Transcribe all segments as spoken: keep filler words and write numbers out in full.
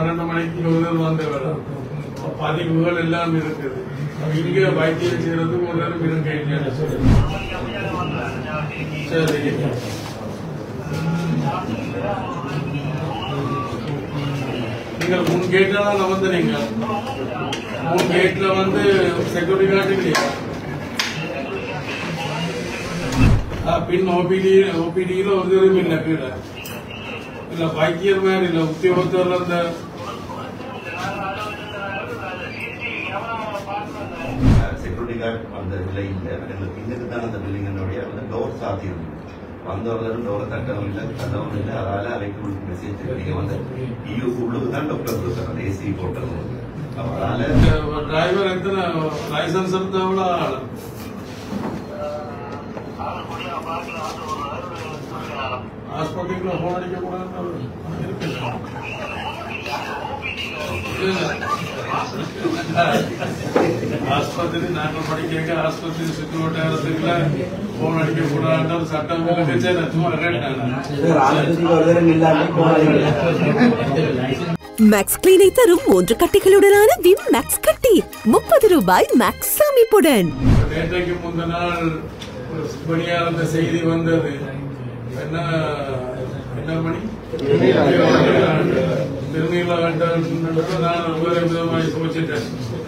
பன்னெண்டு மணிக்கு ஒருவர் வந்து வரும் பதிவுகள் எல்லாம் இருக்குது. இங்க வைத்தியம் செய்யறதுக்கு ஒரு நேரம் இருக்க சரி. நீங்கள் முன் கேட்ல தான் வந்து நீங்க முன் கேட்ல வந்து செக்யூரிட்டி கார்டு இல்லையா? பின் ஓபிடி ஓபிடியில ஒரு தடவை இல்ல கீழே இல்ல வைத்தியர் மாதிரி இல்ல உத்தியோகத்தர்ல அந்த செக்யூரிட்டி கார்டு அந்த விலை இல்லை. எங்களுக்கு இன்னுக்கு தான் அந்த பில்டிங்கினுடைய டோர் சாத்தியம் வந்தவர்களும் டோரை தட்டவும் இல்லை தட்டவும் இல்லை. அதால அவைக்கு உங்களுக்கு மெசேஜ் நீங்க வந்து இயூ உள்ளுக்கு தான் டாக்டர் கொடுத்தாங்க ஏசி போட்டது. அதனால டிரைவர் எத்தனை லைசன்ஸ் எடுத்தவங்களா ஆஸ்பத்திரிக்குள்ள போன் அடிக்க கூடாது ஆஸ்பத்திரி நாங்கள் படிக்க ஆஸ்பத்திரி சுற்று வட்டாரத்துக்குள்ள போன் அடிக்க கூடாது சட்டம் சும்மா மேக்ஸ் கிளீனை தரும் மூன்று கட்டிகளுடனான விம் மேக்ஸ் கட்டி முப்பது ரூபாய் மேக்ஸ் அமைப்புடன். நேற்றைக்கு முந்த நாள் பணியாளர் செய்தி வந்தது. என்ன என்ன மணி திருநீல நான் ஒவ்வொரு விதமாக சோச்சிட்டேன்.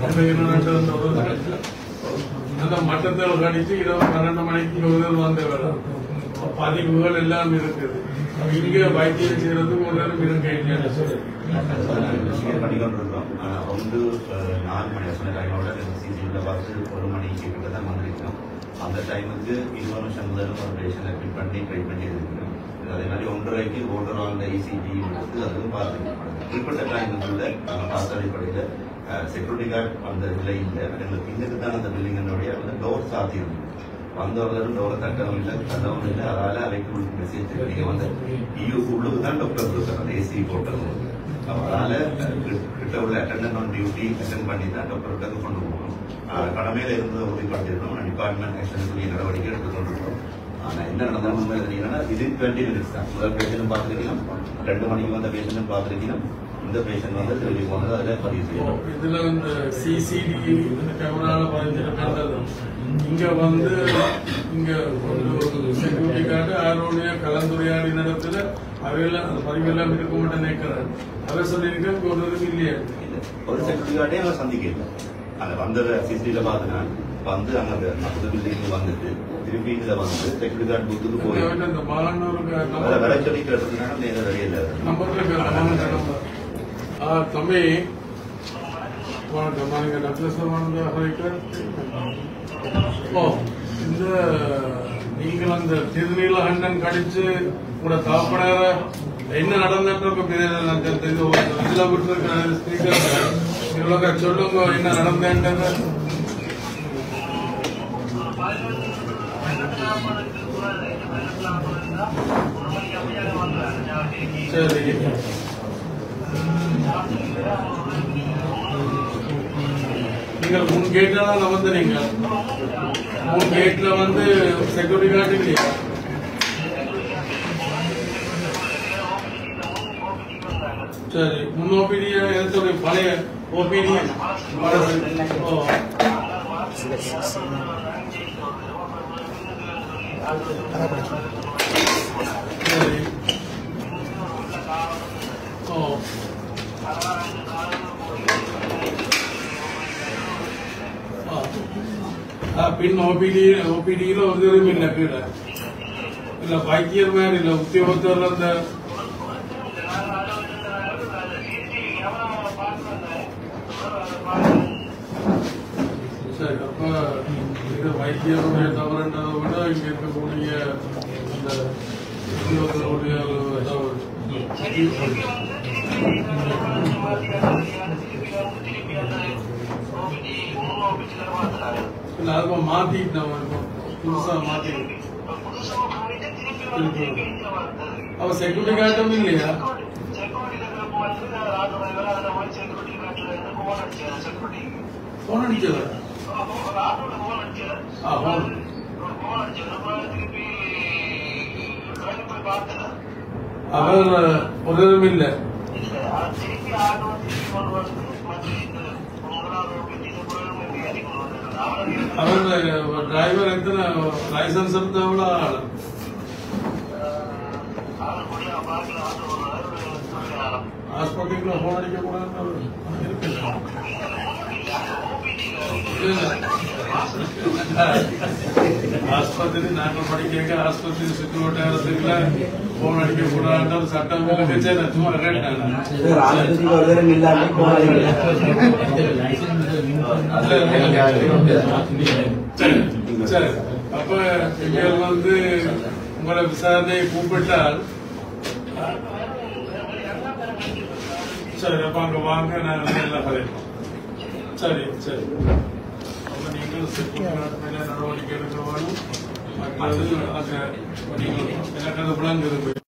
அந்த மட்டத்தில் கணிச்சு இரவு பன்னெண்டு மணிக்கு ஒருவர் வந்து வரும் பதிவுகள் எல்லாம் இருக்குது. இங்க வைத்தியம் செய்யறதுக்கு ஒரு நேரம் இருக்க பண்ணிக்கொண்டிருக்கோம். ஒன்று நாலு மணி சொன்ன டைமோட சிசிடிவில பார்த்து ஒரு மணிக்கு கிட்ட தான் வந்திருக்கோம். அந்த டைமுக்கு இருபது நிமிஷம் முதல் ஒரு பேஷண்ட் அட்மிட் பண்ணி ட்ரை பண்ணி இருக்கணும். அதே மாதிரி ஒன்றரைக்கு ஓட்டர் ஆன் ஐசிடி எடுத்து அதுவும் பார்த்துருக்கோம். குறிப்பிட்ட டைமுக்குள்ள நம்ம பார்த்த அடிப்படையில் செக்யூரிட்டி கார்டு அந்த விலை இல்லை. எங்களுக்கு இன்னுக்கு தான் அந்த பில்டிங்கினுடைய டோர் சாத்தியம் வந்தவர்களும் டோரை தட்டவும் இல்லை தட்டவும் இல்லை. அதால அவைக்கு உங்களுக்கு மெசேஜ் நீங்க வந்து இயூ உள்ளுக்கு தான் டாக்டர் கொடுத்தாங்க ஏசி போட்டது. அதனால கிட்ட உள்ள அட்டெண்டன்ட் ஆன் டியூட்டி அட்டென்ட் பண்ணி தான் டாக்டர்கிட்ட கொண்டு போகணும். கடமையில இருந்து உறுதிப்படுத்திருக்கோம். டிபார்ட்மெண்ட் ஆக்ஷனுக்குரிய நடவடிக்கை எடுத்துக்கொண்டிருக்கோம். ஆனா என்ன நடந்தாலும் உண்மை தெரியுங்கன்னா இது டுவெண்ட்டி மினிட்ஸ் தான். முதல் பேஷண்டும் பார்த்துருக்கீங்க, ரெண்டு மணிக்கு வந்த பேஷண்டும் பார்த்துருக்கீங்க. இந்த பேஷண்ட் வந்து திரும்பி போனது அதில் பதிவு செய்யணும். இதுல வந்து சிசிடிவி கேமரால பதிஞ்சிருக்கிறது. இங்க வந்து இங்க ஒரு செக்யூரிட்டி கார்டு அவருடைய கலந்துரையாடி நடத்துல அவையெல்லாம் அந்த பதிவெல்லாம் இருக்க மாட்டேன் நினைக்கிறேன். அதை சொல்லியிருக்க ஒரு இல்லையா? ஒரு செக்யூரிட்டி கார்டே அவன் சந்திக்கல. அந்த வந்ததை சிசிடிவில பார்த்துனா வந்து அங்க அந்த பில்டிங் வந்துட்டு திருப்பி இதுல வந்து செக்யூரிட்டி கார்டு புத்துக்கு போய் இந்த மாணவருக்கு வர சொல்லி கேட்டதுனால நேரம் வெளியில நம்பர்ல தம்பி வணக்கம். நீங்க டாக்டர் ஓ இந்த நீங்கள் அந்த திருநீலகண்டன் கடிச்சு உங்களோட தாப்பனார என்ன நடந்துட்டு இதுல விட்டுருக்க ஸ்பீக்கர் சொல்லுங்க என்ன நடந்தேன்றது. சரி. நீங்கள் முன் கேட்ல தான் வந்து நீங்க முன் கேட்ல வந்து செக்யூரிட்டி கார்டு இல்லையா? சரி. முன் ஓபிடிய எதிர்த்து பழைய ஓபிடி சரி. ஓ பின் ஓபிடி ஓபிடியில ஒரு தடவை இல்ல கீழே இல்ல வைத்தியர் மாதிரி இல்ல உத்தியோகத்தர்ல அந்த சரி. அப்ப இது வைத்தியருடைய தவறுன்றதை விட இங்க இருக்கக்கூடிய அந்த உத்தியோகத்தருடைய இல்ல அது மாத்திட்டு புதுசா மாத்தி அவ செக்யூரிட்டி கார்டும் இல்லையா? போன் அடிச்சதா? அவர் ஒரு இல்ல அவருடைய டிரைவர் எத்தனை லைசன்ஸ் இருந்தா கூட ஆளு ஆஸ்பத்திரிக்குள்ள போன் அடிக்க கூடாது ஆஸ்பத்திரி நாங்கள் படிக்க ஆஸ்பத்திரி சுற்று வட்டாரத்துக்குள்ள போன் அடிக்க கூடாது சட்டம் சும்மா கேட்டாங்க. சரி, அப்ப இங்க வந்து உங்களை விசாரணையை கூப்பிட்டால் சரி, அப்ப அங்க வாங்க, நாங்கள் எல்லாம் கலைப்போம். சரி சரி, அப்ப நீங்கள் நடவடிக்கை எடுக்க வேணும். மற்றது அங்க நீங்கள் எனக்கு அது விளங்குது.